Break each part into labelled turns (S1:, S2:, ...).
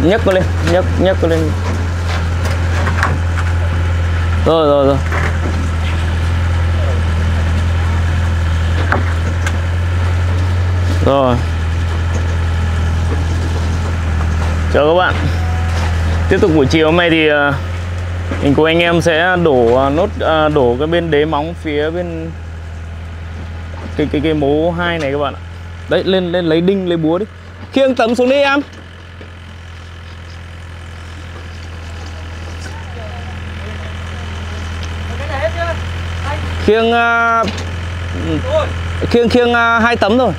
S1: nhấc nó lên, nhấc nó lên. Rồi. Rồi. Chào các bạn. Tiếp tục buổi chiều hôm nay thì mình cùng anh em sẽ đổ cái bên đế móng phía bên cái mố 2 này các bạn ạ. Đấy, lên lấy đinh lấy búa đi. Khiêng tấm xuống đi em. Khiêng 2 tấm rồi.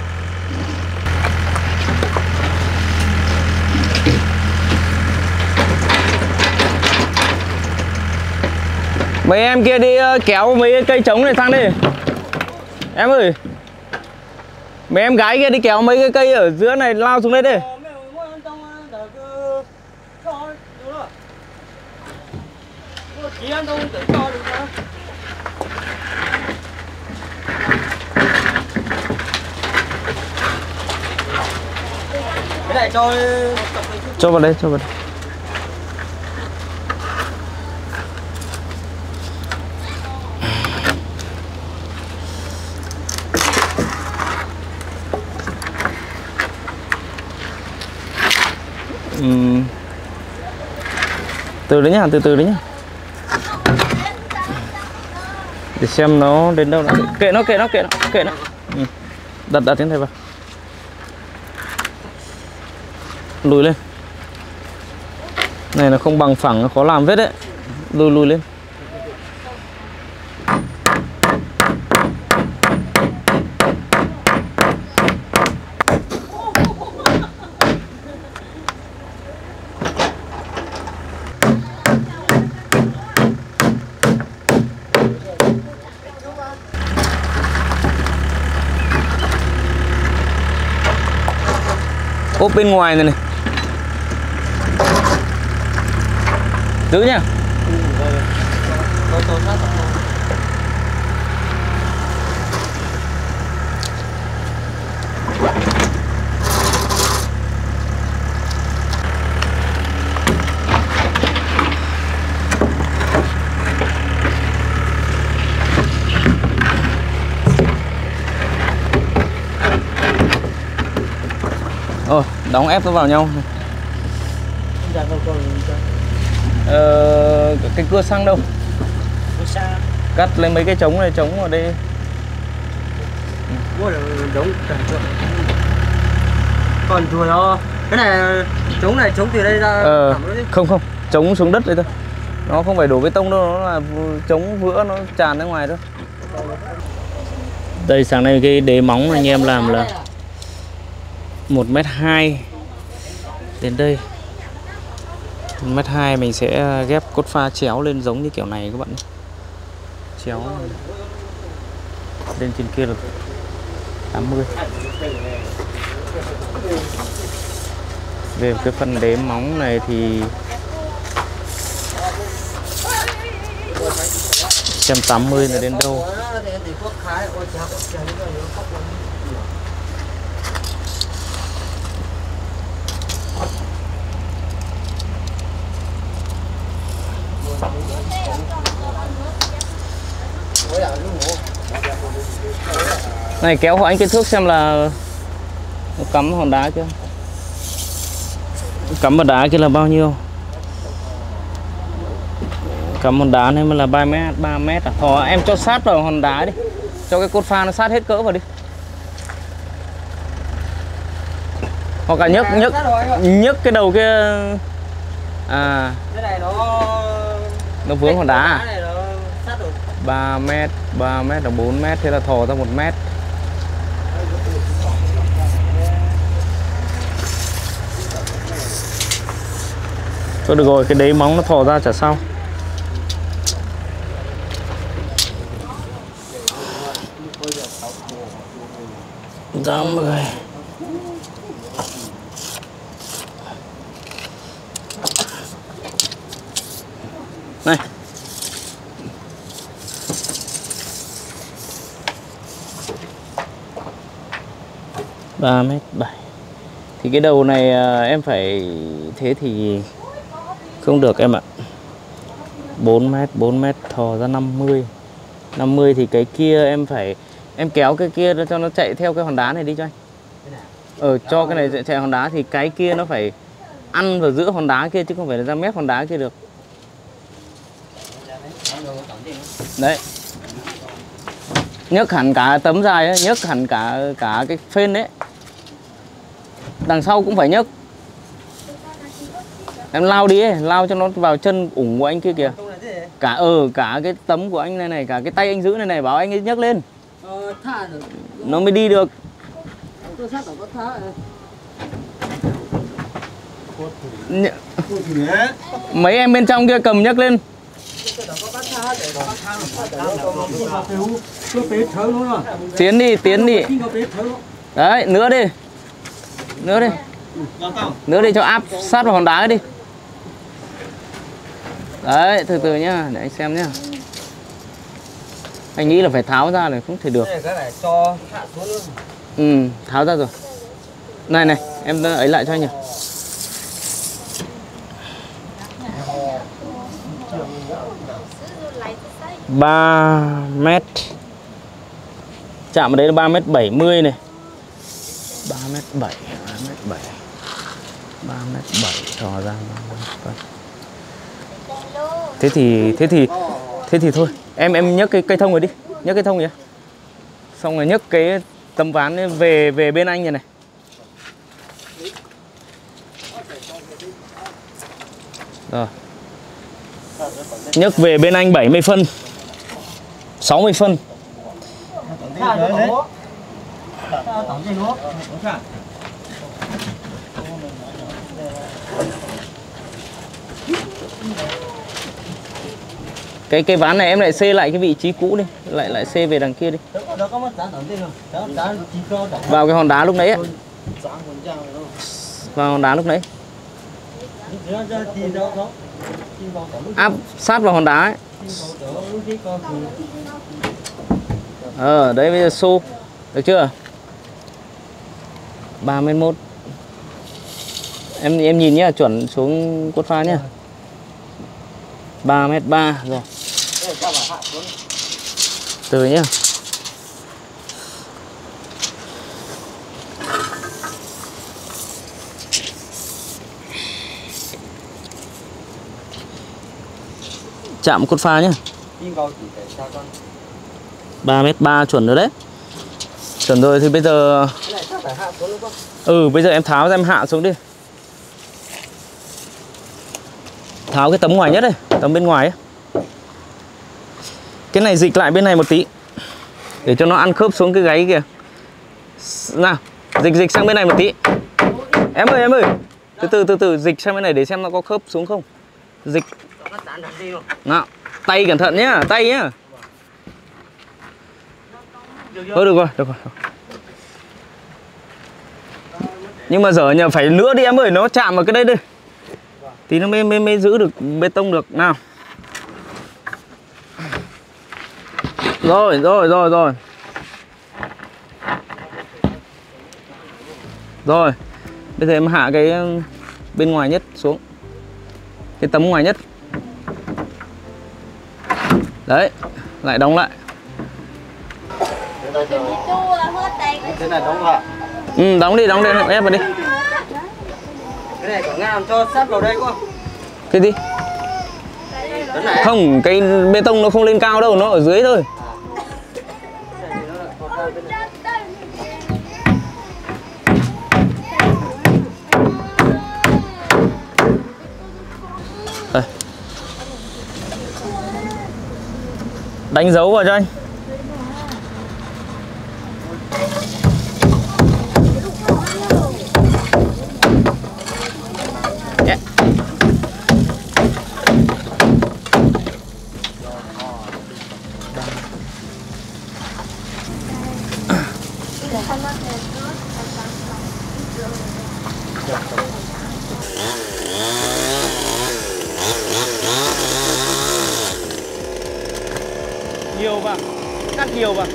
S1: Mấy em kia đi kéo mấy cây trống này sang đi. Em ơi. Mấy em gái kia đi kéo mấy cái cây ở giữa này lao xuống đây đi.
S2: Cái này
S1: cho vào đây, từ đấy nhá, từ đấy nhá. Để xem nó đến đâu. Kệ nó. Đặt trên này vào. Lùi lên. Này nó không bằng phẳng, nó khó làm vết đấy. Lùi lên. Ốp bên ngoài này. Giữ nhá. Đóng ép nó vào nhau. Cái cưa xăng đâu? Cắt lên mấy cái trống này, trống ở đây.
S2: Còn chùa nó cái này trống từ đây ra.
S1: Không, trống xuống đất đây thôi. Nó không phải đổ bê tông đâu, nó là trống vữa nó tràn ra ngoài thôi. Đây, sáng nay cái đế móng anh em làm là 1m2 đến đây. 1m2 mình sẽ ghép cốt pha chéo lên giống như kiểu này các bạn. Chéo lên trên kia được 80. Về cái phần đế móng này thì 180 là đến đâu. Này kéo hộ anh cái thước xem là nó cắm hòn đá chưa. Cắm vào đá kia là bao nhiêu. Cắm hòn đá này mà là 3 mét à. Thôi em cho sát vào hòn đá đi. Cho cái cốt pha nó sát hết cỡ vào đi. Hoặc là nhấc cái đầu kia.
S2: Cái này
S1: nó vướng hòn đá à? 3 mét là 4 mét, thế là thò ra 1 mét. Thôi được rồi, cái đế móng nó thò ra chả sao. Ra người. Này. Ba mét 7 Thì cái đầu này em phải thế thì không được em ạ. 4 mét thò ra 50 thì cái kia em kéo cái kia cho nó chạy theo cái hòn đá này đi cho anh. Cho cái này chạy hòn đá thì cái kia nó phải ăn vào giữa hòn đá kia chứ không phải là ra mép hòn đá kia được. Đấy. Nhấc hẳn cả tấm dài ấy, nhấc hẳn cả cái phên đấy. Đằng sau cũng phải nhấc. Em lao đi ấy, lao cho nó vào chân ủng của anh kia kìa. Cả cái tấm của anh này, cả cái tay anh giữ này bảo anh ấy nhấc lên. Nó mới đi được. Mấy em bên trong kia cầm nhấc lên. Tiến đi. Đấy, nữa đi cho áp sát vào hòn đá ấy đi. Đấy, từ từ nhá, để anh xem nhá. Anh nghĩ là phải tháo ra này, không thể được. Tháo ra rồi. Này, em ấy lại cho anh nhỉ. Ba mét. Chạm ở đấy là 3,70 m này. 3,7 m, thò ra. Thế thì thôi. Em nhấc cái cây thông rồi đi. Nhấc cái thông vậy. Xong rồi nhấc cái tấm ván ấy về bên anh này. Rồi. Nhấc về bên anh 70 phân. 60 phân. Cái ván này em lại xê lại cái vị trí cũ đi, lại xê về đằng kia đi. Vào cái hòn đá lúc nãy ấy. Vào hòn đá lúc nãy. Áp sát vào hòn đá ấy. Đấy bây giờ xô. Được chưa? 3,1 m. Em nhìn nhá, chuẩn xuống cốt pha nhá. 3,3 m rồi. Từ nhá. Chạm cốt pha nhá. 3,3 m chuẩn rồi đấy. Chuẩn rồi thì bây giờ bây giờ em tháo ra em hạ xuống đi. Tháo cái tấm ngoài nhất đây, tấm bên ngoài ấy. Cái này dịch lại bên này một tí để cho nó ăn khớp xuống cái gáy kìa. Nào, dịch sang bên này một tí. Em ơi, từ từ dịch sang bên này để xem nó có khớp xuống không. Dịch. Nào, tay cẩn thận nhá, tay nhá. Được rồi. Nhưng mà giờ nhờ phải nữa đi em ơi, nó chạm vào cái đây đi. Thì nó mới giữ được bê tông được. Nào. Rồi. Rồi. Bây giờ em hạ cái bên ngoài nhất xuống. Cái tấm ngoài nhất. Đấy, lại đóng lại.
S2: Thế này đóng vào.
S1: Đóng đi, ép vào đi.
S2: Cái này có ngàm cho sát vào đây không?
S1: Cái gì? Không, cái bê tông nó không lên cao đâu, nó ở dưới thôi. Đây. Đánh dấu vào cho anh. Yeah. Nhiều vào, cắt nhiều vào.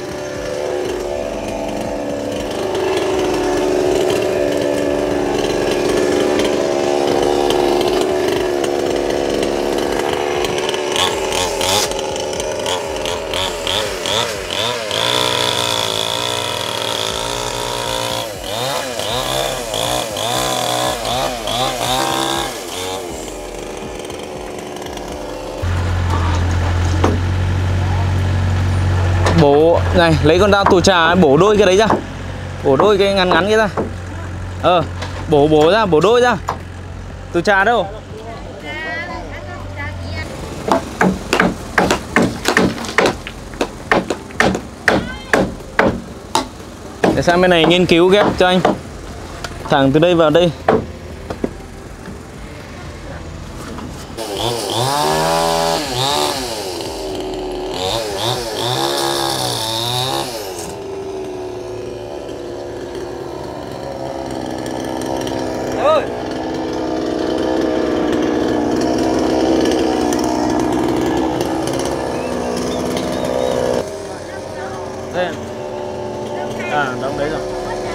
S1: Này, lấy con dao tù trà bổ đôi cái đấy ra. Bổ đôi cái ngắn ngắn cái ra. Bổ ra, bổ đôi ra. Tù trà đâu? Để sang bên này nghiên cứu ghép cho anh. Thẳng từ đây vào đây. Đây. Đóng đấy rồi.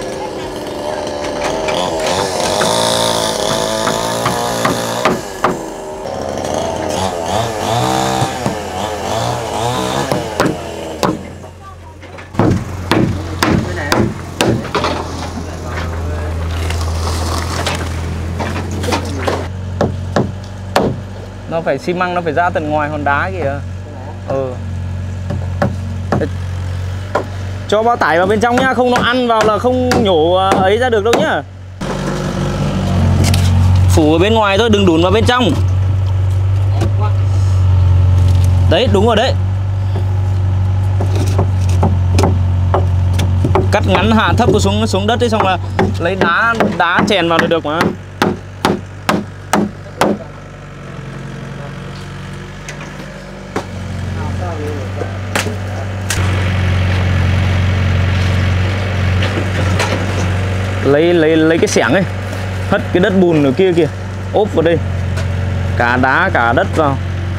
S1: Nó phải xi măng, nó phải ra tận ngoài hòn đá kìa. Cho bao tải vào bên trong nhá, không nó ăn vào là không nhổ ấy ra được đâu nhá. Phủ ở bên ngoài thôi, đừng đùn vào bên trong. Đấy, đúng rồi đấy. Cắt ngắn hạ thấp xuống đất ấy, xong là lấy đá chèn vào được mà. Lấy cái xẻng ấy, hất cái đất bùn ở kia kìa, ốp vào đây, cả đá cả đất vào.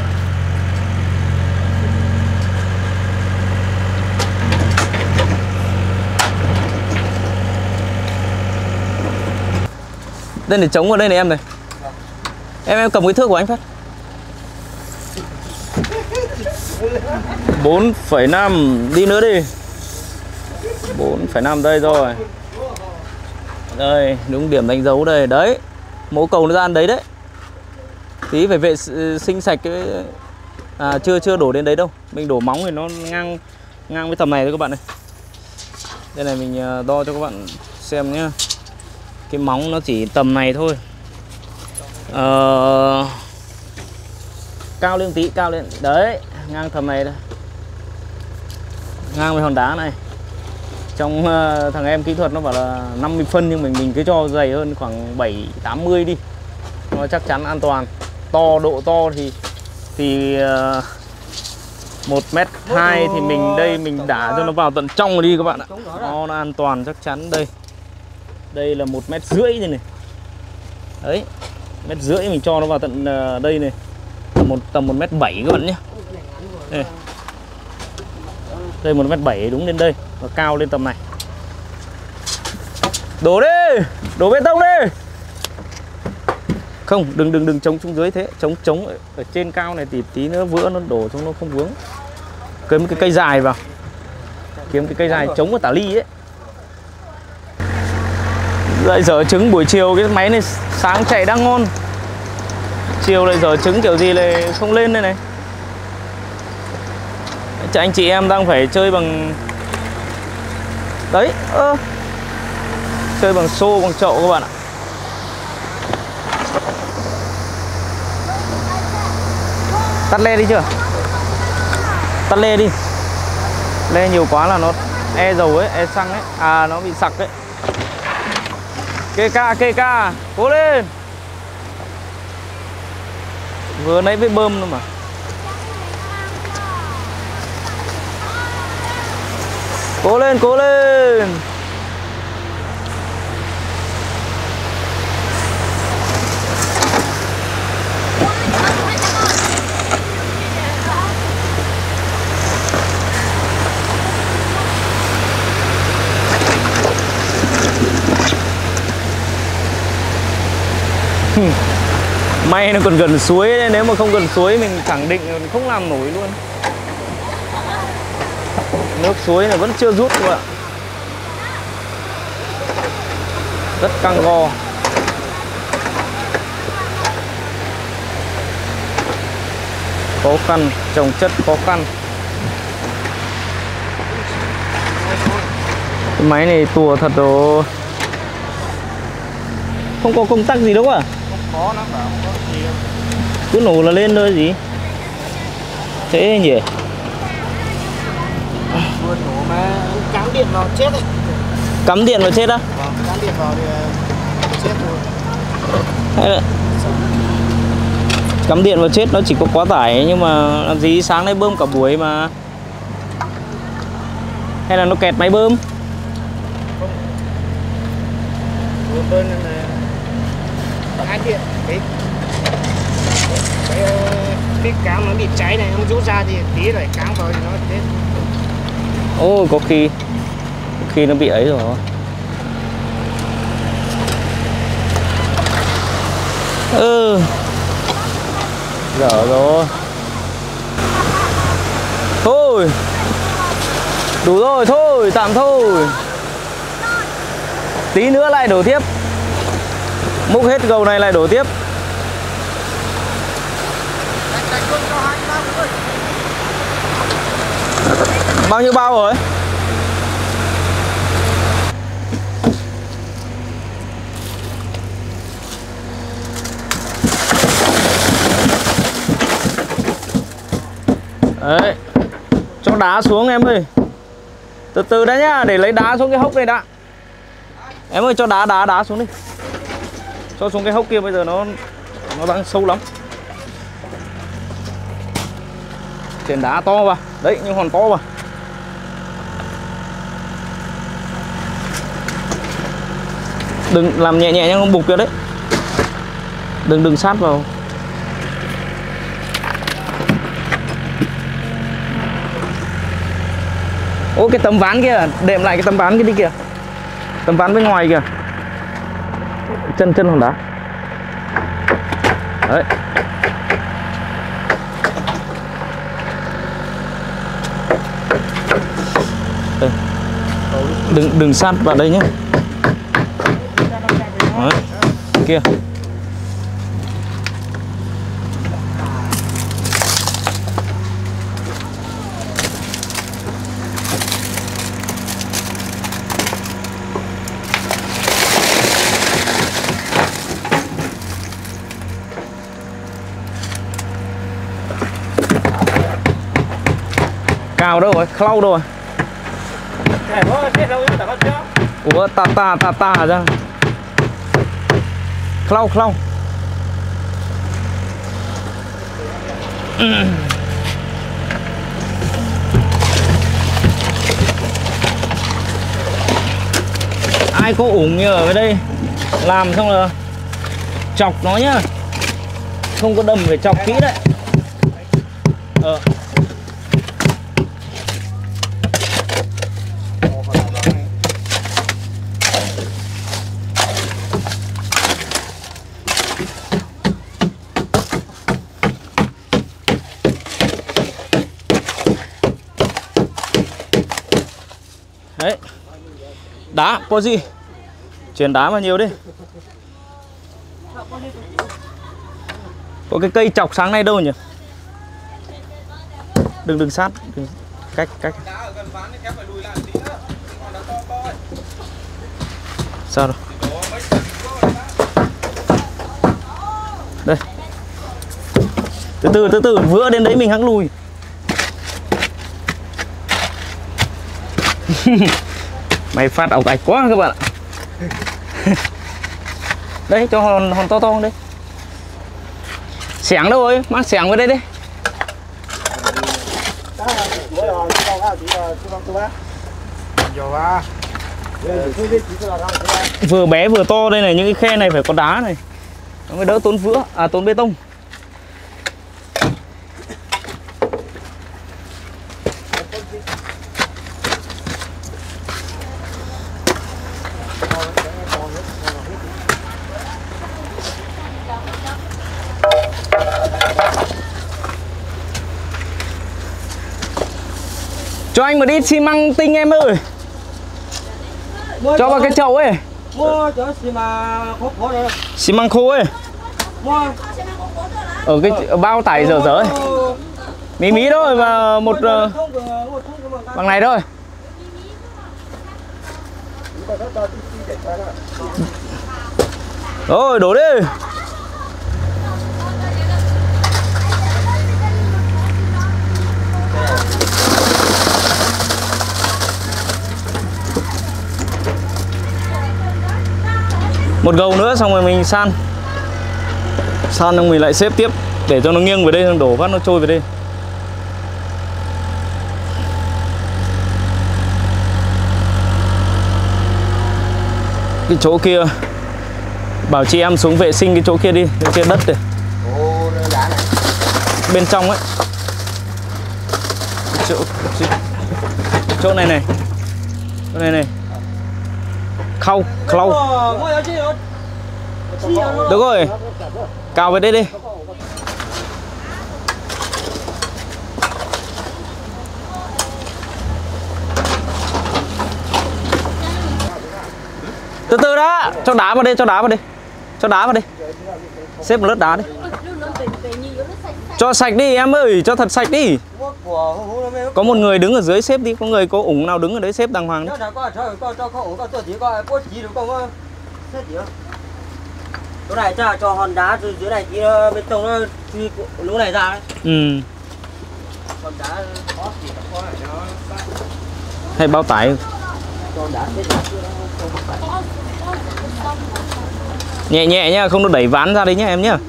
S1: Đây để chống vào đây này em này. Em cầm cái thước của anh phát. 4,5 đi nữa đi. 4,5 đây rồi. Đây, đúng điểm đánh dấu đây. Đấy, mố cầu nó ra đấy đấy. Tí phải vệ sinh sạch cái... chưa đổ đến đấy đâu. Mình đổ móng thì nó ngang với tầm này thôi các bạn ơi. Đây này mình đo cho các bạn xem nhá. Cái móng nó chỉ tầm này thôi. Cao lên tí, cao lên. Đấy, ngang tầm này đây. Ngang với hòn đá này. Trong thằng em kỹ thuật nó bảo là 50 phân nhưng mình cứ cho dày hơn khoảng 7-80 đi. Nó chắc chắn an toàn. Độ to thì 1m2 thì mình đây mình đả cho nó vào tận trong rồi đi các bạn ạ. Nó an toàn chắc chắn đây. Đây là 1,5 m đây này. Đấy, 1,5 m mình cho nó vào tận đây này. Tầm 1,7 m các bạn nhé. Đây. Đây 1,7 m đúng lên đây. Và cao lên tầm này. Đổ đi, đổ bê tông đi. Không, đừng chống xuống dưới thế. Chống ở trên cao này thì tí nữa vữa nó đổ xuống nó không vướng. Kiếm cái cây dài vào. Kiếm cái cây dài chống ở tả ly ấy. Lại dở trứng buổi chiều, cái máy này sáng chạy đang ngon, chiều lại dở trứng kiểu gì lại không lên đây này. Anh chị em đang phải chơi bằng đấy, chơi bằng xô, bằng chậu các bạn ạ. Tắt le đi chưa? Tắt le đi. Le nhiều quá là nó e dầu ấy, e xăng ấy, nó bị sặc ấy. Kê ca, cố lên. Vừa nãy với bơm nữa mà. Cố lên, cố lên. May nó còn gần suối đấy. Nếu mà không gần suối mình khẳng định không làm nổi luôn. Nước suối này vẫn chưa rút các bạn. Rất căng go. Khó khăn, trồng chất khó khăn. Cái máy này tùa thật rồi. Không có công tắc gì đâu à?
S2: Không khó lắm, không có gì đâu.
S1: Cứ nổ là lên thôi gì. Thế nhỉ?
S2: Vừa nổ mà cắm điện vào chết đấy.
S1: Cắm điện vào chết á?
S2: Vâng, cắm điện vào thì chết rồi.
S1: Hay là cắm điện vào chết, nó chỉ có quá tải nhưng mà làm gì sáng nay bơm cả buổi mà. Hay là nó kẹt máy bơm?
S2: Một bên là hai điện cái cám nó bị cháy này, ông rút ra thì tí lại cám vào thì nó chết.
S1: Ôi có khi nó bị ấy rồi. Dở rồi. Thôi đủ rồi, thôi tạm thôi. Tí nữa lại đổ tiếp. Múc hết gầu này lại đổ tiếp. Bao nhiêu bao rồi? Đấy. Cho đá xuống em ơi. Từ từ đã nhá, để lấy đá xuống cái hốc này đã. Em ơi cho đá xuống đi. Cho xuống cái hốc kia, bây giờ nó đang sâu lắm. Chèn đá to vào. Đấy, nhưng hòn to vào. Đừng làm nhẹ nhẹ nhưng không bục kia đấy. Đừng sát vào. Ô cái tấm ván kia, đệm lại cái tấm ván kia đi kìa. Tấm ván bên ngoài kìa. Chân hòn đá. Đấy. Đây. Đừng sát vào đây nhé. Đấy. Kia. Cào đâu rồi? Khâu đâu rồi? Ủa ta ra. Khâu. Ai có ủng như ở đây làm xong là chọc nó nhá. Không có đâm phải chọc kỹ đấy. Đấy. Đá, có gì? Chuyển đá vào nhiều đi. Có cái cây chọc sáng nay đâu nhỉ? Đừng sát. Cách. Sao rồi? Đây. Từ từ vữa đến đấy mình hẵng lùi. Mày phát ảo ạch quá các bạn ạ. Đấy cho hòn to đấy. Xẻng đâu rồi? Mang xẻng vào đây đi. Vừa bé vừa to đây này, những cái khe này phải có đá này. Nó mới đỡ tốn vữa, tốn bê tông. Cho anh một ít xi măng tinh em ơi. Cho vào cái chậu ấy.
S2: Mua cho xi măng khô đây.
S1: Xi măng khô ấy.
S2: Mua.
S1: Ở cái bao tải dở ấy. Mí thôi và một bằng này thôi. Rồi đổ đi. Một gầu nữa xong rồi mình san. San xong mình lại xếp tiếp để cho nó nghiêng về đây, xong đổ phát nó trôi về đây. Cái chỗ kia bảo chị em xuống vệ sinh cái chỗ kia đi, cái kia đất này. Bên trong ấy. Chỗ này này. Chỗ này này. Khâu. Được rồi. Cào về đây đi. Từ từ đã, cho đá vào đây, cho đá vào đây. Xếp một lớp đá đi. Cho sạch đi em ơi, cho thật sạch đi. Có một người đứng ở dưới xếp đi, có người có ủng nào đứng ở đấy xếp đàng hoàng đi.
S2: Chỗ này cho hòn đá dưới này kia bên trong nó lũ này ra đấy.
S1: Ừ.
S2: Hòn đá
S1: Hay bao tải. Nhẹ nhẹ nhá, không nó đẩy ván ra đấy nhá em nhá.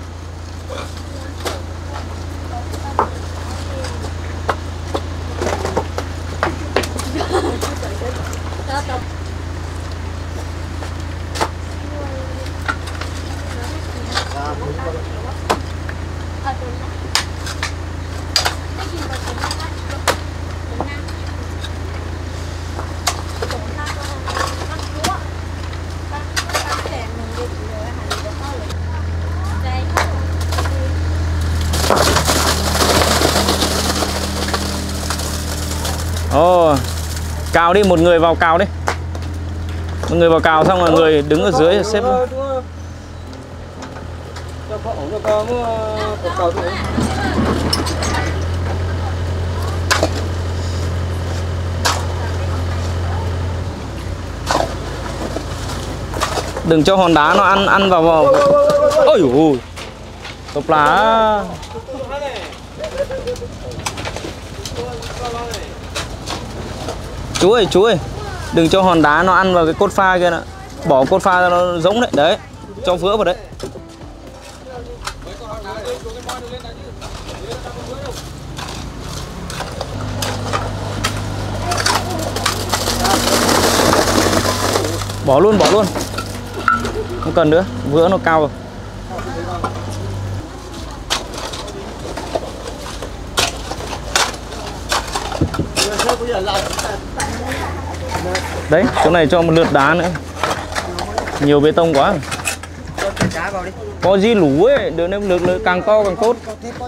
S1: Ồ, cào đi, một người vào cào đi. Một người vào cào xong rồi người đứng ở dưới xếp. Đừng cho hòn đá nó ăn vào. Ôi dồi ôi. Tộp lá. Chú ơi, đừng cho hòn đá nó ăn vào cái cốt pha kia nữa. Bỏ cốt pha ra nó giống đấy. Đấy, cho vữa vào đấy. Bỏ luôn. Không cần nữa, vữa nó cao rồi. Đấy, chỗ này cho một lượt đá nữa. Nhiều bê tông quá. Có gì lũ ấy, đứa nếu lượt càng to càng tốt.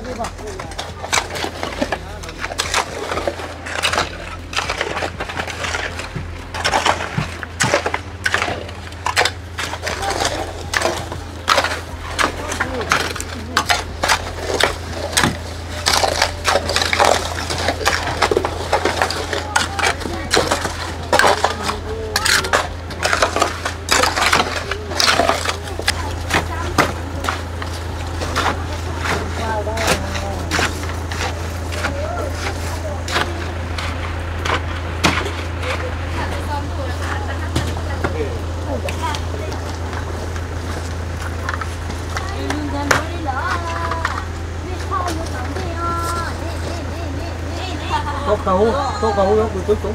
S2: Tô cầu nó cuối cùng.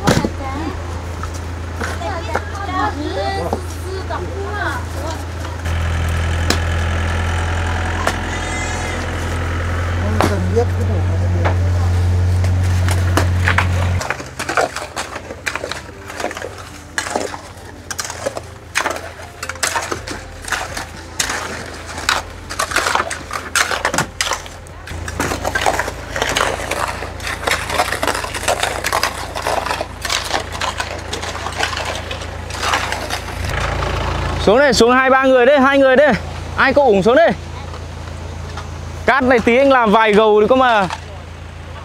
S2: Cần biết cái đồ này.
S1: Xuống đây, xuống 2-3 người đây, 2 người đây. Ai có ủng xuống đây. Cát này tí anh làm vài gầu thì có mà.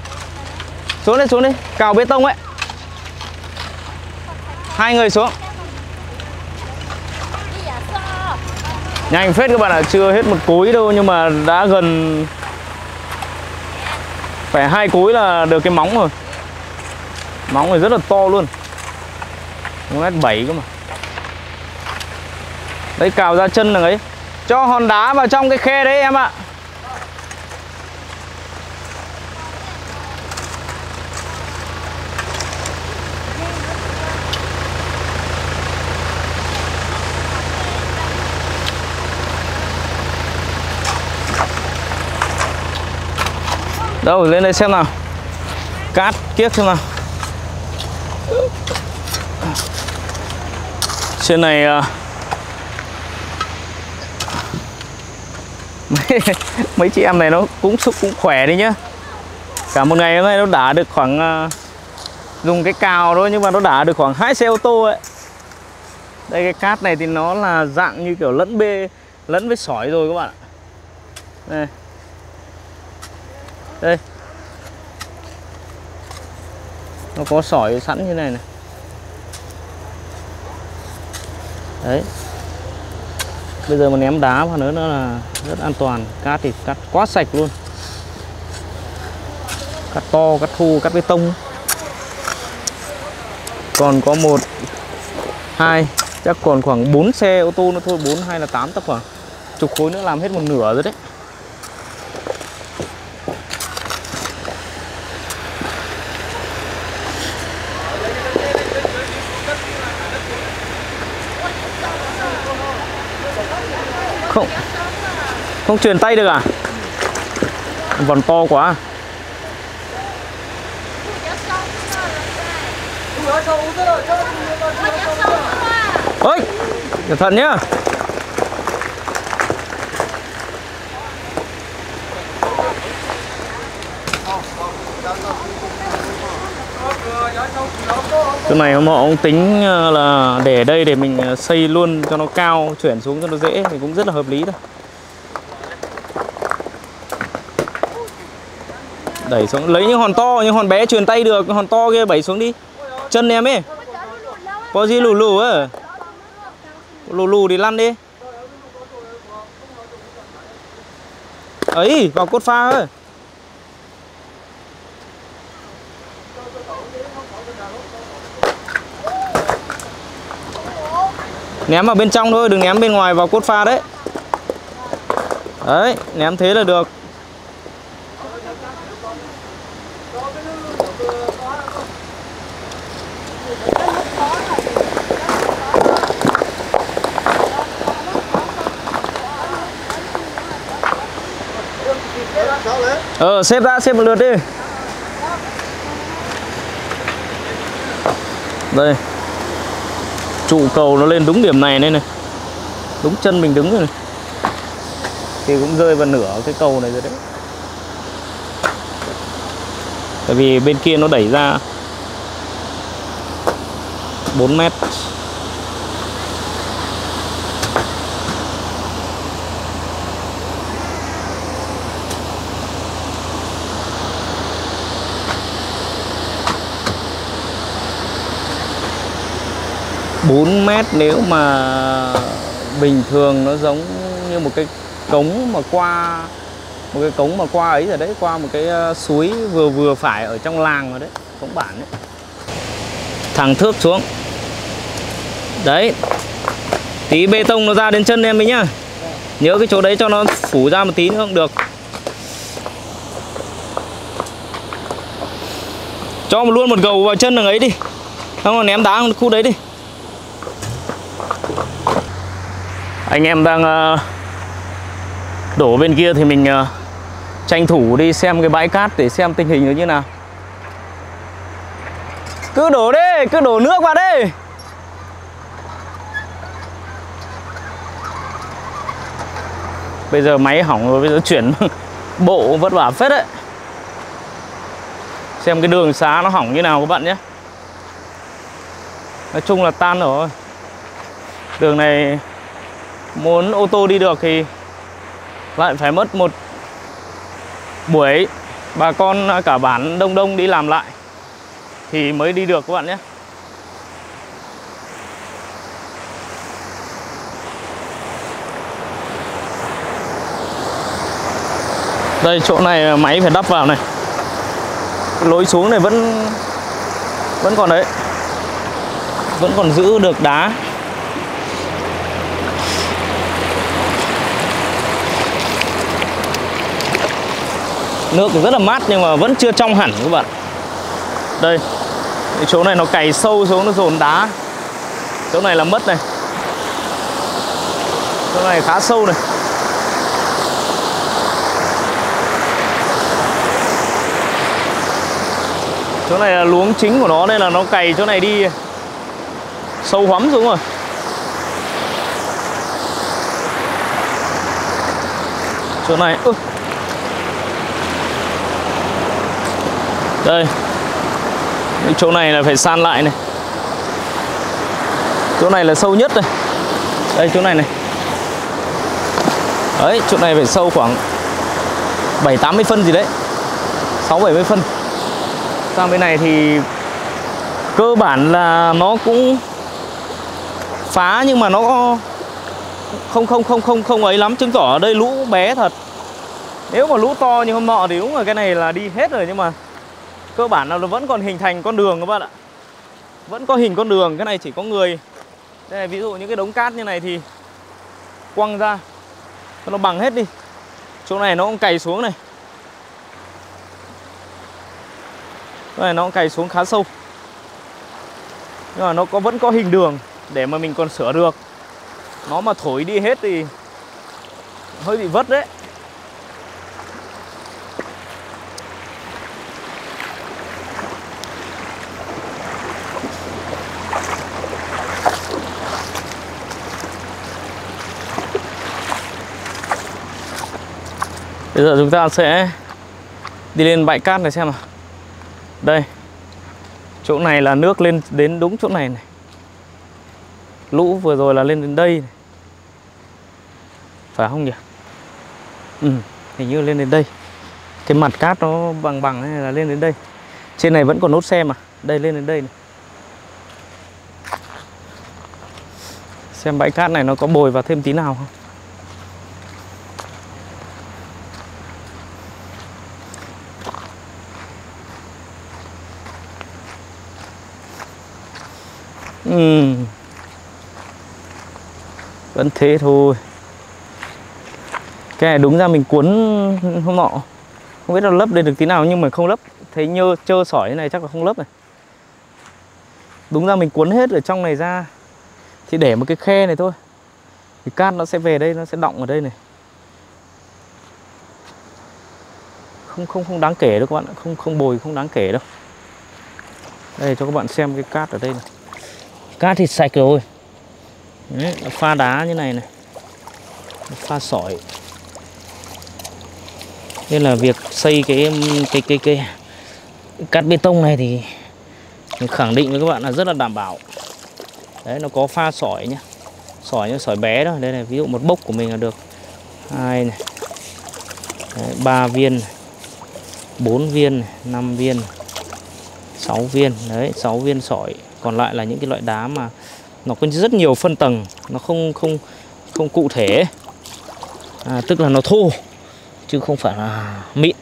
S1: Xuống đây, cào bê tông ấy. 2 người xuống. Nhanh phết các bạn ạ, chưa hết một cối đâu nhưng mà đã gần phải 2 cối là được cái móng rồi. Móng này rất là to luôn, 1m7 cơ mà. Đấy, cào ra chân là ấy. Cho hòn đá vào trong cái khe đấy em ạ. Đâu, lên đây xem nào. Cát kiếc xem nào. Trên này mấy chị em này nó cũng khỏe đi nhá. Cả một ngày hôm nay nó đả được khoảng dùng cái cào thôi nhưng mà nó đả được khoảng 2 xe ô tô ấy. Đây, cái cát này thì nó là dạng như kiểu lẫn với sỏi rồi các bạn ạ. Đây. Đây. Nó có sỏi sẵn như này này. Đấy. Bây giờ mà ném đá vào nữa là rất an toàn. Cát thì cát quá sạch luôn. Cát to, cát thô, cát bê tông. Còn có 1, 2, chắc còn khoảng 4 xe ô tô nữa thôi. 4 hay là 8 tắc khoảng chục khối nữa làm hết một nửa rồi đấy. Không truyền tay được à? Vòn to quá. Ôi, cẩn thận nhá. Cái này họ ông tính là để đây để mình xây luôn cho nó cao, chuyển xuống cho nó dễ thì cũng rất là hợp lý thôi. Đẩy xuống, lấy những hòn to, những hòn bé truyền tay được, hòn to kia đẩy xuống đi. Chân em ấy. Có gì lù lù á. Lù lù thì lăn đi. Ấy, vào cốt pha ơi. Ném vào bên trong thôi, đừng ném bên ngoài vào cốt pha đấy. Đấy, ném thế là được. Xếp ra, xếp một lượt đi. Đây. Trụ cầu nó lên đúng điểm này đây này. Đúng chân mình đứng rồi này. Thì cũng rơi vào nửa cái cầu này rồi đấy. Tại vì bên kia nó đẩy ra 4 mét. bốn mét nếu mà bình thường nó giống như một cái cống mà qua ấy rồi đấy, qua một cái suối vừa phải ở trong làng rồi đấy, cống bản đấy. Thẳng thước xuống. Đấy. Tí bê tông nó ra đến chân em ấy nhá. Nhớ cái chỗ đấy cho nó phủ ra một tí nữa cũng được. Cho luôn một gầu vào chân đường ấy đi. Xong rồi ném đá khu đấy đi. Anh em đang đổ bên kia thì mình tranh thủ đi xem cái bãi cát để xem tình hình nó như nào. Cứ đổ đi, cứ đổ nước vào đi. Bây giờ máy hỏng rồi, bây giờ chuyển bộ vất vả phết đấy. Xem cái đường xá nó hỏng như nào các bạn nhé. Nói chung là tan rồi. Đường này muốn ô tô đi được thì lại phải mất một buổi bà con cả bản đông đi làm lại thì mới đi được các bạn nhé. Đây chỗ này máy phải đắp vào này. Lối xuống này vẫn còn đấy, vẫn còn giữ được đá. Nước rất là mát nhưng mà vẫn chưa trong hẳn các bạn. Đây, cái chỗ này nó cày sâu xuống, nó dồn đá. Chỗ này là mất này. Chỗ này khá sâu này. Chỗ này là luống chính của nó nên là nó cày chỗ này đi sâu hoắm xuống rồi. Chỗ này đây, chỗ này là phải san lại này. Chỗ này là sâu nhất này. Đây chỗ này này. Đấy, chỗ này phải sâu khoảng 7-80 phân gì đấy, 6-70 phân. Sang bên này thì cơ bản là nó cũng phá nhưng mà nó không ấy lắm, chứng tỏ ở đây lũ bé thật. Nếu mà lũ to như hôm nọ thì đúng là cái này là đi hết rồi, nhưng mà cơ bản là nó vẫn còn hình thành con đường các bạn ạ. Vẫn có hình con đường, cái này chỉ có người. Đây này, ví dụ những cái đống cát như này thì quăng ra cho nó bằng hết đi. Chỗ này nó cũng cày xuống này. Chỗ này nó cũng cày xuống khá sâu. Nhưng mà nó vẫn có hình đường để mà mình còn sửa được. Nó mà thổi đi hết thì hơi bị vất đấy. Bây giờ chúng ta sẽ đi lên bãi cát này xem nào. Đây, chỗ này là nước lên đến đúng chỗ này này. Lũ vừa rồi là lên đến đây này. Phải không nhỉ? Hình như lên đến đây. Cái mặt cát nó bằng này là lên đến đây. Trên này vẫn còn nốt xe mà. Đây, lên đến đây này. Xem bãi cát này nó có bồi vào thêm tí nào không. Vẫn thế thôi. Cái này đúng ra mình cuốn hôm nọ không biết là lấp lên được tí nào, nhưng mà không lấp. Thấy nhơ trơ sỏi thế này chắc là không lấp này. Đúng ra mình cuốn hết ở trong này ra thì để một cái khe này thôi, thì cát nó sẽ về đây, nó sẽ đọng ở đây này. Không đáng kể đâu các bạn, không bồi không đáng kể đâu. Đây cho các bạn xem cái cát ở đây này. Cát thì sạch rồi. Đấy, pha đá như này này, pha sỏi. Nên là việc xây cái cát bê tông này thì mình khẳng định với các bạn là rất là đảm bảo. Đấy, nó có pha sỏi nhá. Sỏi như sỏi bé đó. Đây này, ví dụ một bốc của mình là được 2 này. Đấy, 3 viên này, 4 viên này, 5 viên này, 6 viên. Đấy, 6 viên sỏi. Còn lại là những cái loại đá mà nó có rất nhiều phân tầng, nó không cụ thể. Tức là nó thô chứ không phải là mịn.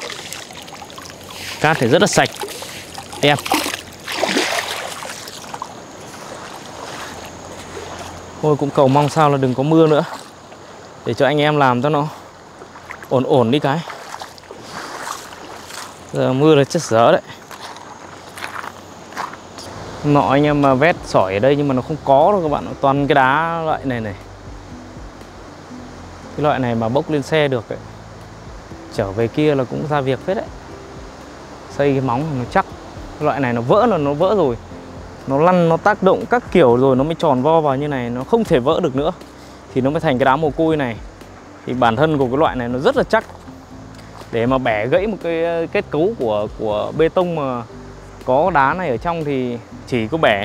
S1: Cát thì rất là sạch, đẹp. Thôi cũng cầu mong sao là đừng có mưa nữa, để cho anh em làm cho nó ổn đi cái. Giờ mưa là chết dở đấy. Nọ anh em mà vét sỏi ở đây nhưng mà nó không có đâu các bạn, toàn cái đá loại này này. Cái loại này mà bốc lên xe được ấy, trở về kia là cũng ra việc phết đấy. Xây cái móng nó chắc. Cái loại này nó vỡ là nó vỡ rồi, nó lăn, nó tác động các kiểu rồi nó mới tròn vo vào như này, nó không thể vỡ được nữa. Thì nó mới thành cái đá mồ côi này. Thì bản thân của cái loại này nó rất là chắc. Để mà bẻ gãy một cái kết cấu của bê tông mà có đá này ở trong thì chỉ có bẻ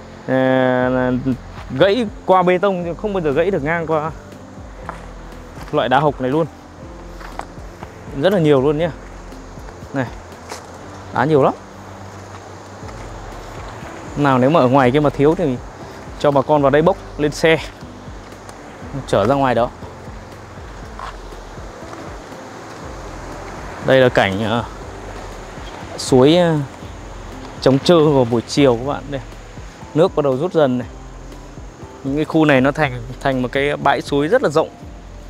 S1: gãy qua bê tông chứ không bao giờ gãy được ngang qua loại đá hộc này luôn. Rất là nhiều luôn nhá. Này, đá nhiều lắm. Nào nếu mà ở ngoài kia mà thiếu thì cho bà con vào đây bốc lên xe chở ra ngoài đó. Đây là cảnh suối Trống Trơ vào buổi chiều các bạn. Đây, nước bắt đầu rút dần này. Những cái khu này nó thành một cái bãi suối rất là rộng.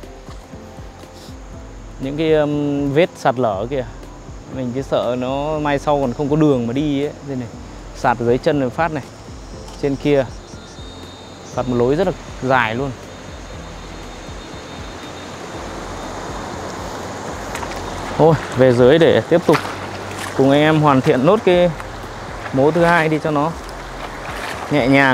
S1: Những cái vết sạt lở kìa, mình cứ sợ nó mai sau còn không có đường mà đi ấy. Đây này, sạt ở dưới chân rồi phát này, trên kia sạt một lối rất là dài luôn. Thôi về dưới để tiếp tục cùng anh em hoàn thiện nốt cái mố thứ hai đi cho nó nhẹ nhàng.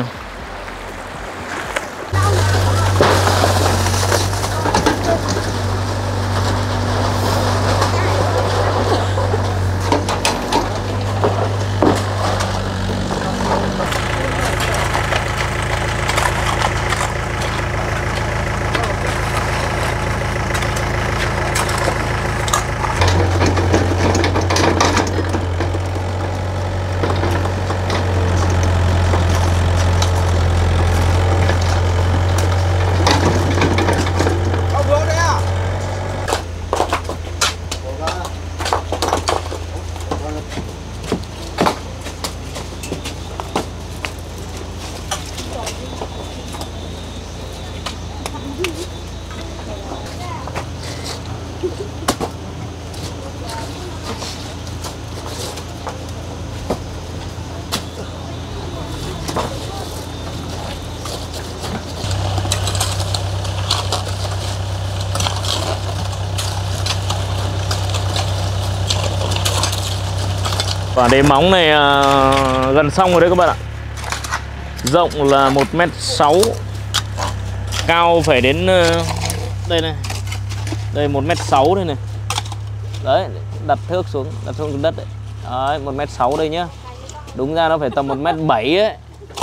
S1: Và đế móng này gần xong rồi đấy các bạn ạ. Rộng là 1m6, cao phải đến đây này. Đây 1m6 đây này. Đấy, đặt thước xuống đất đấy. Đấy, 1m6 đây nhá. Đúng ra nó phải tầm 1m7 ấy.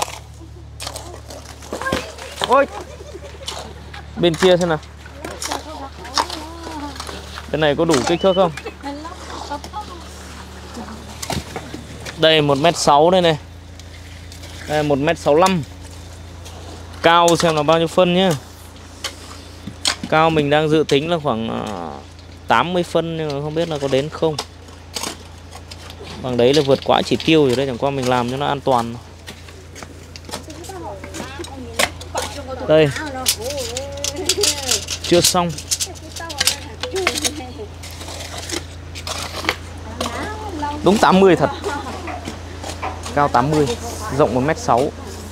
S1: Ôi. Bên kia xem nào. Cái này có đủ kích thước không? Đây 1m6 đây này. Đây 1m65. Cao xem là bao nhiêu phân nhá. Cao mình đang dự tính là khoảng 80 phân, nhưng mà không biết là có đến không. Bằng đấy là vượt quá chỉ tiêu rồi đấy, chẳng qua mình làm cho nó an toàn. Đây. Chưa xong. Đúng 80 thật. Cao 80, rộng 1m6.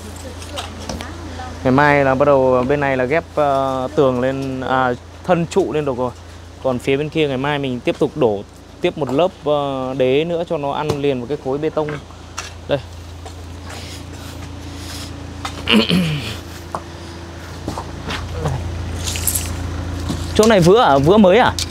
S1: Ngày mai là bắt đầu bên này là ghép tường lên, thân trụ lên được rồi. Còn phía bên kia ngày mai mình tiếp tục đổ tiếp một lớp đế nữa cho nó ăn liền vào cái khối bê tông. Đây. Chỗ này vữa à? Vữa mới à?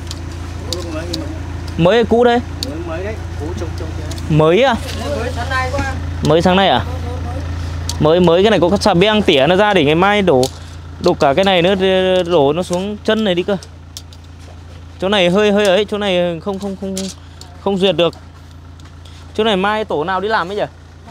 S1: Mới hay cũ đây? Mới đấy, cũ trông mới à? Mới sáng nay à? Mới cái này có xà beng tỉa nó ra để ngày mai đổ cả cái này nữa, đổ nó xuống chân này đi cơ. Chỗ này hơi ấy, chỗ này không duyệt được. Chỗ này mai tổ nào đi làm ấy nhỉ?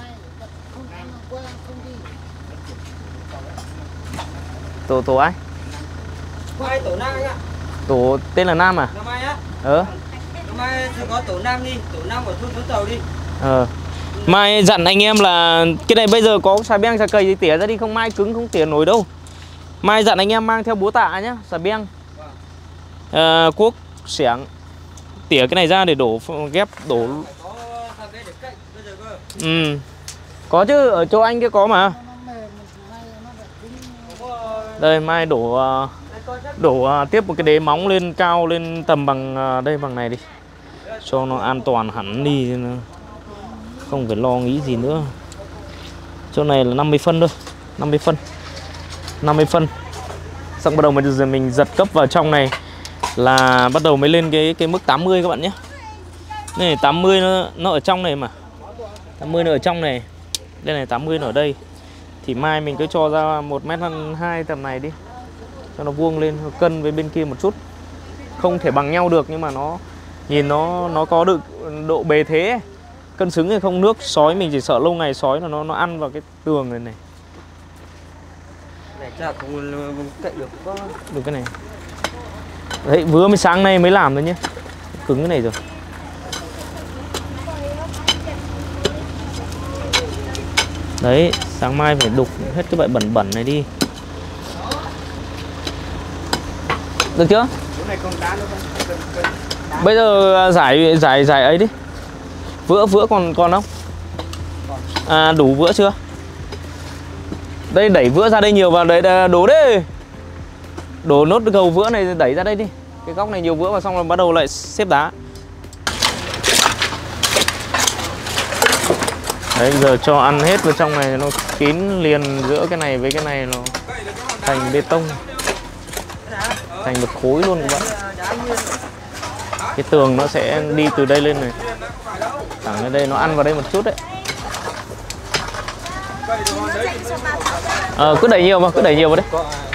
S1: Tổ ai?
S2: Tổ Nam anh ạ.
S1: Tổ tên là Nam à?
S2: Năm mai á. Mai có tổ Nam đi, tổ Nam ở thôn Suối Tàu đi.
S1: Mai dặn anh em là cái này bây giờ có xà beng xà cầy thì tỉa ra đi, không mai cứng không tỉa nổi đâu. Mai dặn anh em mang theo búa tạ nhá, xà beng, cuốc, xẻng, tỉa cái này ra để ghép đổ. Có chứ, ở chỗ anh kia có mà. Đây mai đổ tiếp một cái đế móng lên cao lên tầm bằng đây, bằng này đi, cho nó an toàn hẳn đi, không phải lo nghĩ gì nữa. Chỗ này là 50 phân thôi, 50 phân. Xong bắt đầu mình giật cấp vào trong này là bắt đầu mới lên cái mức 80 các bạn nhé. Này 80 nó ở trong này mà. 80 nó ở trong này. Đây này 80 nó ở đây. Thì mai mình cứ cho ra 1m2 tầm này đi, cho nó vuông lên, cân với bên kia một chút. Không thể bằng nhau được nhưng mà nó nhìn nó có được độ bề thế, cân xứng hay không. Nước sói mình chỉ sợ lâu ngày sói là nó ăn vào cái tường này này.
S2: Này chắc không cậy được
S1: cái này. Đấy, vừa mới sáng nay mới làm thôi nhé. cứng cái này rồi. Đấy, sáng mai phải đục hết cái bậy bẩn bẩn này đi. Được chưa? Bây giờ giải ấy đi. Vữa còn không? À, đủ vữa chưa? Đây, đẩy vữa ra đây nhiều vào đấy, đổ đấy. Đổ nốt gầu vữa này đẩy ra đây đi. Cái góc này nhiều vữa vào xong rồi bắt đầu lại xếp đá. Đấy, giờ cho ăn hết vào trong này nó kín liền giữa cái này với cái này, nó thành bê tông, thành một khối luôn các bạn. Cái tường nó sẽ đi từ đây lên này thẳng lên đây, nó ăn vào đây một chút đấy. Cứ đẩy nhiều vào, cứ đẩy nhiều vào đấy.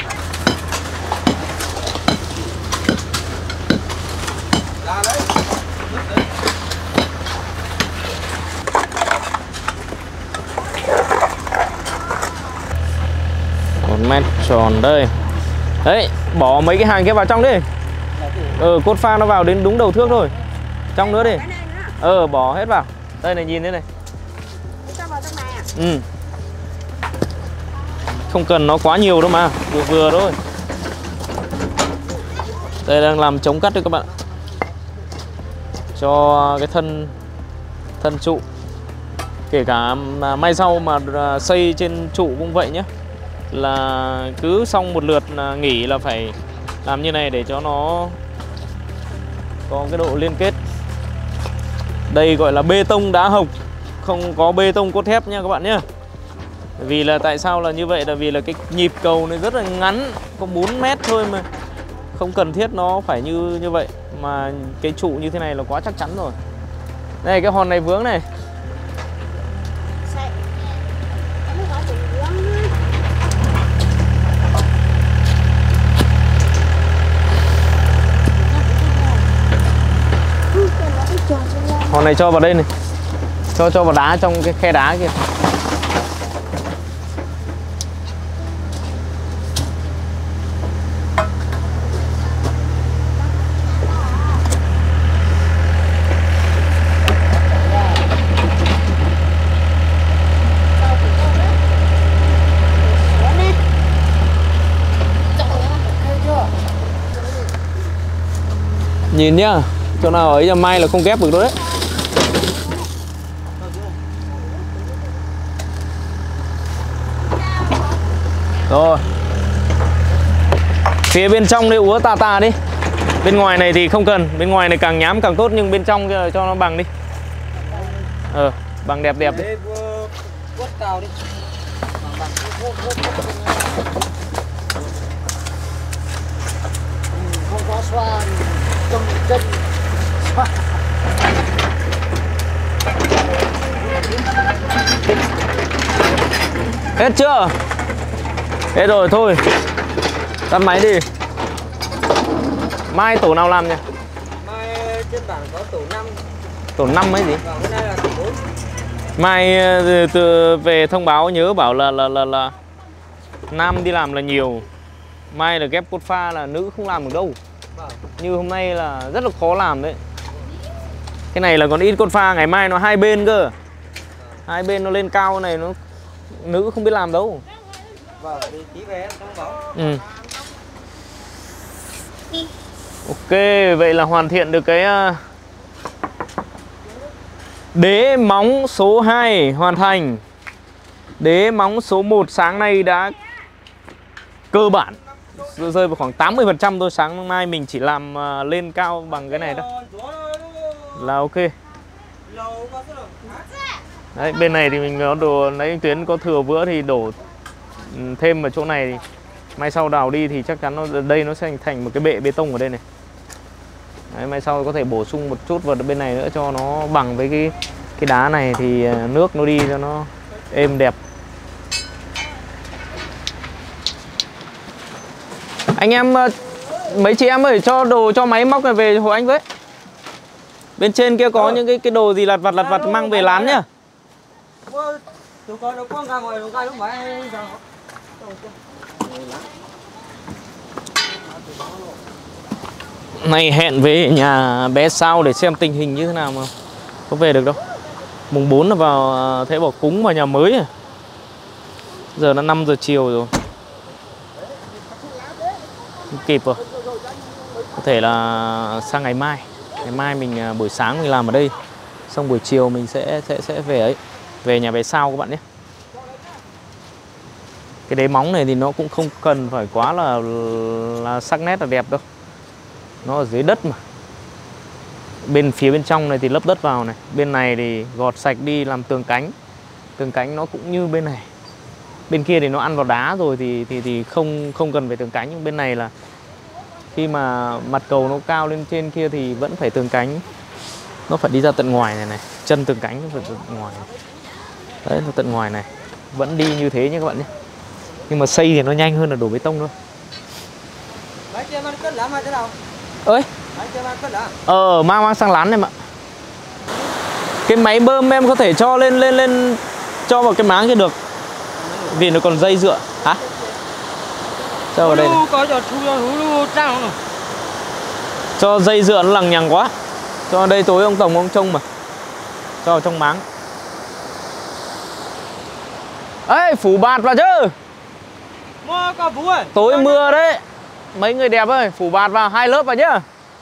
S1: Mét tròn đây. Đấy, bỏ mấy cái hàng kia vào trong đi. Cốt pha nó vào đến đúng đầu thước thôi. Trong nữa đi. Bỏ hết vào. Đây này, nhìn thế này. Không cần nó quá nhiều đâu mà, vừa vừa thôi. Đây đang làm chống cắt đấy các bạn. Cho cái thân trụ. Kể cả mai sau mà xây trên trụ cũng vậy nhé. Là cứ xong một lượt nghỉ là phải làm như này để cho nó có cái độ liên kết. Đây gọi là bê tông đá hộc, không có bê tông cốt thép nha các bạn nhé. Vì là tại sao là như vậy, là vì là cái nhịp cầu này rất là ngắn, có 4 mét thôi mà không cần thiết nó phải như vậy. Mà cái trụ như thế này là quá chắc chắn rồi. Đây, cái hòn này vướng này. Hòn này cho vào đây này. Cho vào đá trong cái khe đá kia. Nhìn nhá, chỗ nào ấy là mai là không ghép được đâu đấy. Rồi. Phía bên trong đây úa tà đi. Bên ngoài này thì không cần, bên ngoài này càng nhám càng tốt, nhưng bên trong kia cho nó bằng đi. Bằng đẹp đi.
S2: Không có xoa chân xoa.
S1: Hết chưa? Hết rồi, thôi tắt máy đi. Mai tổ nào làm nhỉ?
S2: Mai trên bảng có tổ 5.
S1: Tổ 5 ấy gì?
S2: Vâng, cái này là tổ 4.
S1: Mai từ về thông báo nhớ bảo là nam đi làm là nhiều. Mai là ghép cốt pha là nữ không làm được đâu.
S2: Vâng.
S1: Như hôm nay là rất là khó làm đấy. Cái này là còn ít cốt pha, ngày mai nó hai bên cơ. Hai bên nó lên cao này, nó nữ không biết làm đâu.
S2: Vâng, thì tí về em thông báo.
S1: Ok, vậy là hoàn thiện được cái đế móng số 2 hoàn thành. Đế móng số 1 sáng nay đã cơ bản rơi vào khoảng 80% thôi. Sáng mai mình chỉ làm lên cao bằng cái này đó là ok. Đấy, bên này thì mình có đồ, nãy Tuyến có thừa vữa thì đổ thêm vào chỗ này thì mai sau đào đi thì chắc chắn đây nó sẽ thành một cái bệ bê tông ở đây này. Đấy, mai sau có thể bổ sung một chút vào bên này nữa cho nó bằng với cái đá này thì nước nó đi cho nó êm đẹp. Anh em, mấy chị em ơi, cho đồ cho máy móc này về hộ anh với. Bên trên kia có những cái đồ gì lặt vặt mang về lán nhá. Nay hẹn với nhà bé Sao để xem tình hình như thế nào mà có về được đâu. Mùng 4 là vào thế bảo cúng vào nhà mới à. Giờ là 5 giờ chiều rồi. Không kịp rồi. Có thể là sang ngày mai. Ngày mai mình buổi sáng mình làm ở đây. Xong buổi chiều mình sẽ về ấy. Về nhà bé Sao các bạn nhé. Cái đế móng này thì nó cũng không cần phải quá là sắc nét là đẹp đâu. Nó ở dưới đất mà. Phía bên trong này thì lấp đất vào này. Bên này thì gọt sạch đi làm tường cánh. Tường cánh nó cũng như bên này. Bên kia thì nó ăn vào đá rồi thì không cần phải tường cánh. Nhưng bên này là khi mà mặt cầu nó cao lên trên kia thì vẫn phải tường cánh. Nó phải đi ra tận ngoài này này. Chân tường cánh nó phải tận ngoài. Đấy, nó tận ngoài này. Vẫn đi như thế nhé các bạn nhé. Nhưng mà xây thì nó nhanh hơn là đổ bê tông thôi.
S2: Máy kia mang cất lắm hay thế nào?
S1: Ơi?
S2: Máy kia mang cất lắm.
S1: Mang sang lán em ạ. Cái máy bơm em có thể cho lên cho vào cái máng kia được. Vì nó còn dây dựa. Hả? Cho vào đây này. Cho dây dựa nó lằng nhằng quá. Cho đây tối ông Tổng ông trông mà. Cho vào trong máng. Ê, phủ bạt vào chứ.
S2: Mưa có Vũ ơi.
S1: Tối mưa đấy. Mấy người đẹp ơi, phủ bạt vào 2 lớp vào nhá.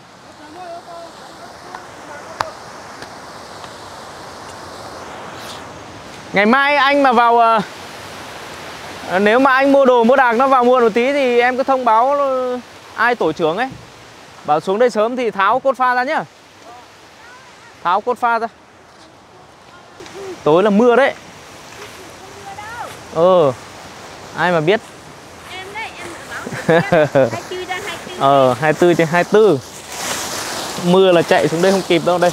S1: Ngày mai anh mà vào nếu mà anh mua đồ mua đạc nó vào muộn một tí thì em cứ thông báo ai tổ trưởng ấy. Bảo xuống đây sớm thì tháo cốt pha ra nhá. Tháo cốt pha ra. Tối là mưa đấy. Ai mà biết.
S3: Em đấy, em bảo 24 ra 24.
S1: 24 trên 24. Mưa là chạy xuống đây không kịp đâu đây.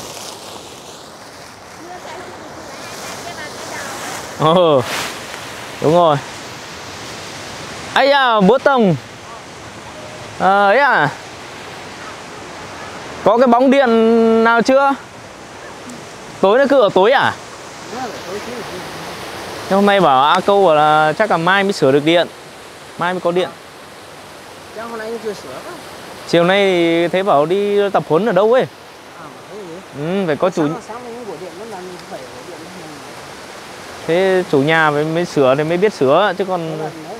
S1: Đúng rồi. Ấy à, bố Tổng. Ấy à. Có cái bóng điện nào chưa? Tối nó cứ ở tối à? Nhưng hôm nay bảo A Câu bảo là chắc là mai mới sửa được điện. Mai mới có điện.
S2: Chắc hôm nay anh chưa sửa.
S1: Chiều nay thì thấy bảo đi tập huấn ở đâu ấy. Phải có chủ. Thế chủ nhà mới sửa thì mới biết sửa chứ còn.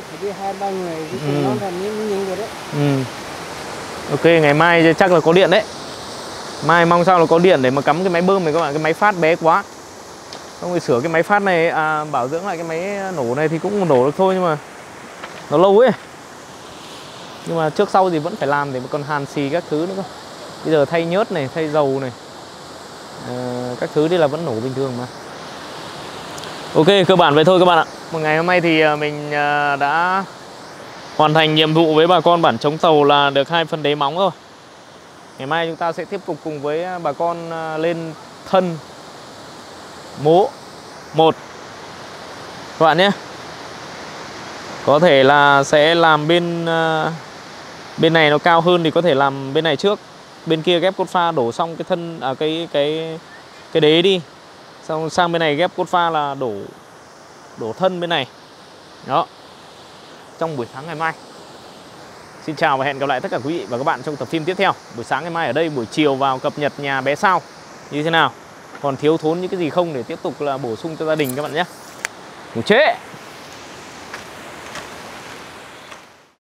S1: Ok, ngày mai chắc là có điện đấy. Mai mong sao là có điện để mà cắm cái máy bơm này các bạn. Cái máy phát bé quá. Xong rồi sửa cái máy phát này, bảo dưỡng lại cái máy nổ này thì cũng nổ được thôi nhưng mà nó lâu ấy. Nhưng mà trước sau thì vẫn phải làm để mà còn hàn xì các thứ nữa cơ. Bây giờ thay nhớt này, thay dầu này, các thứ thì là vẫn nổ bình thường mà. Ok, cơ bản vậy thôi các bạn ạ. Một ngày hôm nay thì mình đã hoàn thành nhiệm vụ với bà con bản Chống Tàu là được 2 phần đế móng rồi. Ngày mai chúng ta sẽ tiếp tục cùng với bà con lên thân mố 1 các bạn nhé. Có thể là sẽ làm bên này nó cao hơn thì có thể làm bên này trước. Bên kia ghép cốt pha đổ xong cái thân cái đế đi. Xong sang bên này ghép cốt pha là đổ thân bên này. Đó. Trong buổi sáng ngày mai. Xin chào và hẹn gặp lại tất cả quý vị và các bạn trong tập phim tiếp theo. Buổi sáng ngày mai ở đây, buổi chiều vào cập nhật nhà bé Sao như thế nào. Còn thiếu thốn những cái gì không để tiếp tục là bổ sung cho gia đình các bạn nhé. Ngủ trễ.